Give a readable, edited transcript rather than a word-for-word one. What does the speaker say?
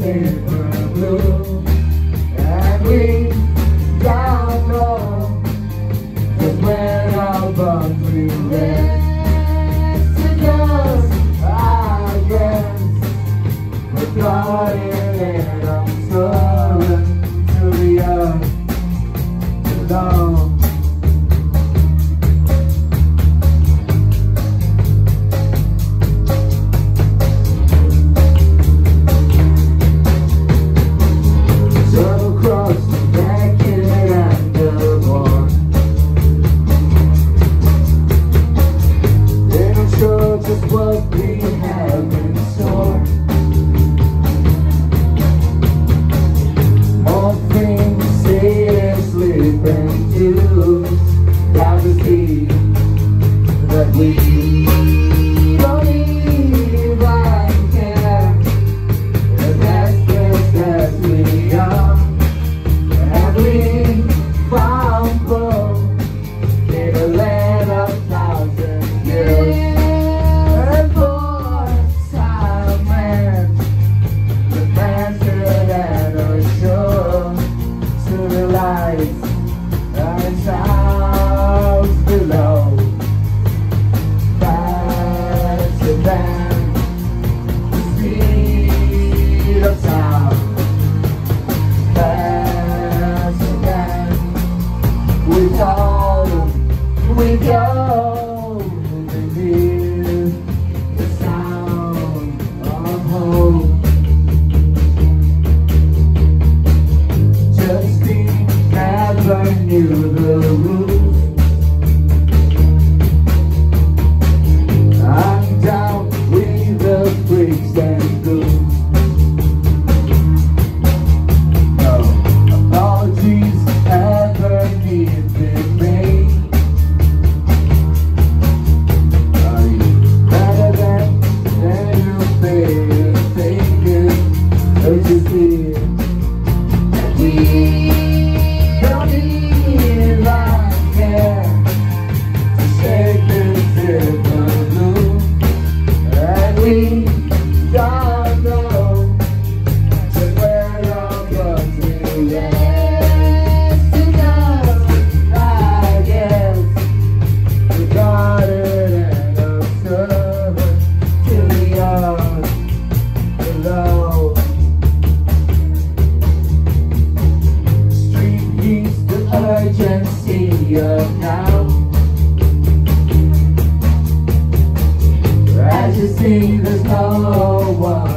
paper blue, and we don't know just when our bones we rest. Because I guess we're caught in it. I'm soaring to the earth alone. We go, we hear the sound of hope. Justine never knew the rules. I'm down with the freaks and ghouls. No apologies ever need been made. Urgency of now. As you see, there's no one